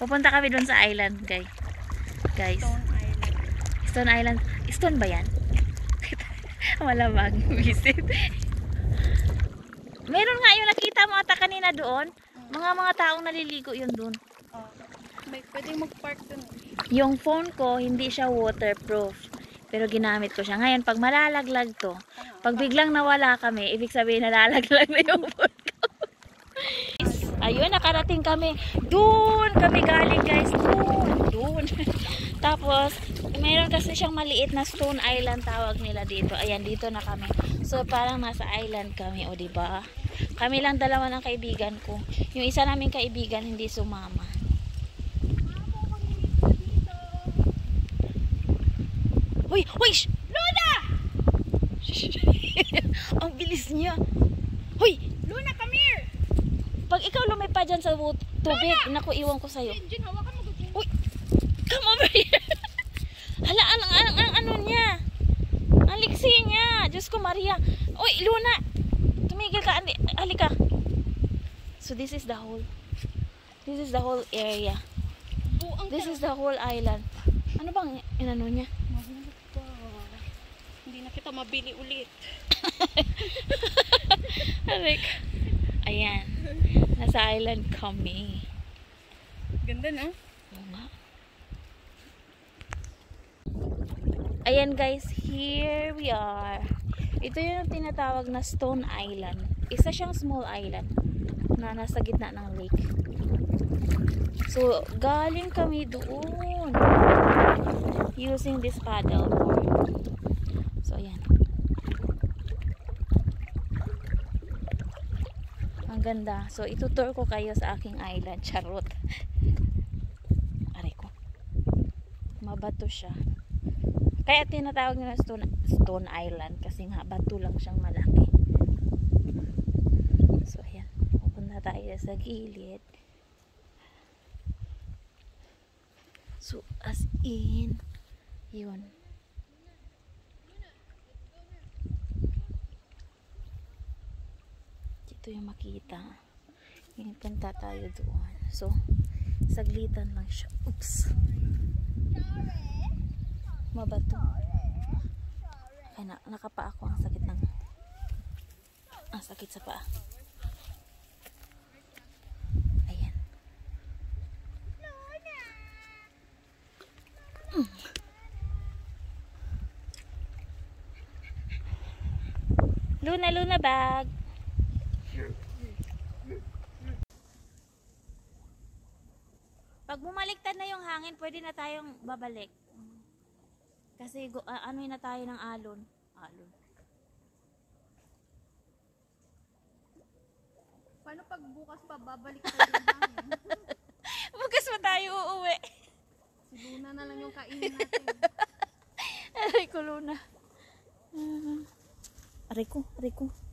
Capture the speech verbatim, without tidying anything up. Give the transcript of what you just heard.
Pupunta kami doon sa island, guys. Guys. Stone Island. Stone Island. Stone ba yan? Malamang visit. Meron nga yung nakita mo ata kanina doon. Mga mga taong naliligo yun doon. Oh, may pwedeng mag-park doon. Yung phone ko, hindi siya waterproof. Pero ginamit ko siya. Ngayon, pag malalaglag to, pag biglang nawala kami, ibig sabihin nalalaglag na yung phone ko. Ayun, nakarating kami. Doon kami galing, guys. Doon. Doon. Tapos, meron kasi siyang maliit na Stone Island tawag nila dito. Ayan, dito na kami. So, parang nasa island kami, o diba? Kami lang dalawa ng kaibigan ko. Yung isa naming kaibigan hindi sumama. Hoy, hoy, shh! Luna! Ang bilis niya. Hoy, Luna, come here! pag ikaw lumipad dyan sa tubig, naku, iwan ko sa'yo. Jin, hawakan mo. Uy, come over here. Hala, ang, ang, ang, ang ano niya. Ang liksi niya. Diyos ko, Maria. Uy, Luna. Tumigil ka. Halika. So, this is the whole, this is the whole area. Buang This is the whole island. Ano bang inano niya? Mahulog pa. Hindi na kita mabili ulit. Like, ayan. Nasa island kami. Ganda, no? Oo nga. Ayan guys, here we are. Ito yung tinatawag na Stone Island. Isa siyang small island na nasa gitna ng lake. So, galing kami doon using this paddle board. So, ayan. Ang ganda. So, itutur ko kayo sa aking island. Charot. Aray ko. Mabato siya. Kaya tinatawag nila Stone, Stone Island kasi nga bato lang siyang malaki. So, ayan. Pupunta tayo sa gilid. So, as in, yun. Dito yung makita. Ngayon, punta tayo doon. So, saglitan lang siya. Oops. Mabato. Ay, na, nakapa ako. Ang sakit ng ang sakit sa paa. Ayan. Hmm. Luna, Luna bag. Pag bumaliktad na yung hangin, pwede na tayong babalik. Kasi uh, ano na tayo ng alon. Alon. Paano pag bukas pa babalik tayo ng hangin? Bukas pa tayo uuwi. Si Luna na lang yung kainin natin. Aray ko, Luna. Uh, aray ko, aray ko.